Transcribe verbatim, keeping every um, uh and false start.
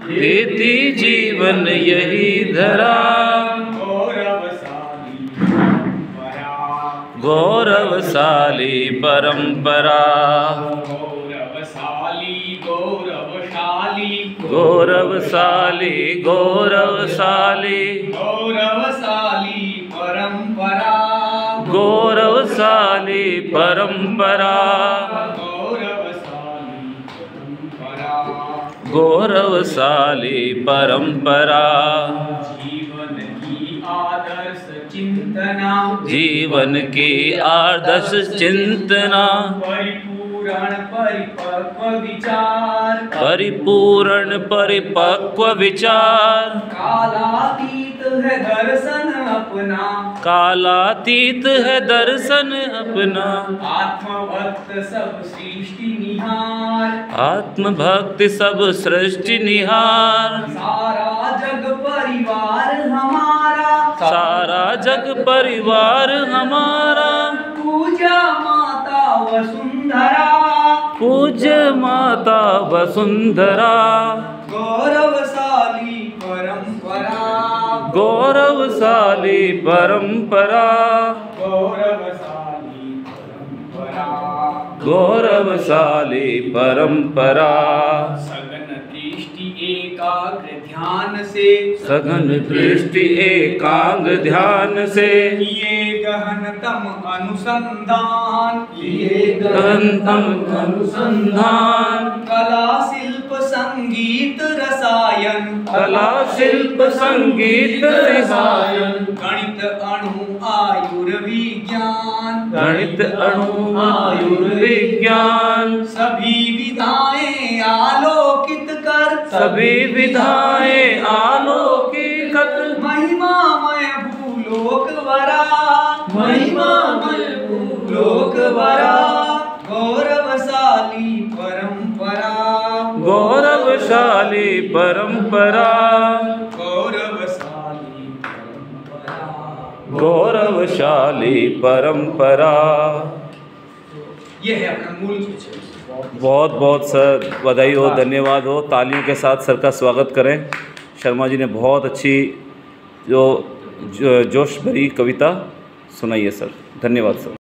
देती जीवन यही धरा, गौरवशाली परंपरा, गौरवशाली गौरवशाली गौरवशाली गौरवशाली गौरवशाली परंपरा, गौरवशाली परंपरा, गौरवशाली परंपरा। जीवन की आदर्श चिंतना, जीवन की आदर्श चिंतना, परिपूर्ण परिपक्व विचार, परिपूर्ण परिपक्व विचार, कालातीत है दर्शन अपना, कालातीत है दर्शन अपना, आत्मभक्त सब सृष्टि निहार, आत्मभक्ति सब सृष्टि निहार, सारा जग परिवार हमारा, सारा जग परिवार हमारा, पूजा माता वसुंधरा, पूज्य माता वसुंधरा, गौरवशाली परंपरा, गौरवशाली परंपरा, गौरवशाली परंपरा, गौरवशाली परंपरा। सघन दृष्टि एकाग्र ध्यान से, सघन दृष्टि एकांग ध्यान से, किए गहनतम अनुसंधान, किए गहनतम अनुसंधान, कला शिल्प संगीत रसायन, कला शिल्प संगीत रसायन, गणित अणु आयुर्विज्ञान, गणित अणु आयुर्विज्ञान, सभी विधाएं आलोकित कर, सभी विधाएं आलोकित, महिमामय भूलोक वरा, महिमामय भूलोक वरा, गौरवशाली परंपरा, गौरवशाली परंपरा, गौरवशाली परंपरा, गौरवशाली परंपरा। ये है अपना मूल सूत्र। बहुत बहुत सर बधाई हो, धन्यवाद हो। तालियों के साथ सर का स्वागत करें। शर्मा जी ने बहुत अच्छी जो, जो जोश भरी कविता सुनाई है सर, धन्यवाद सर।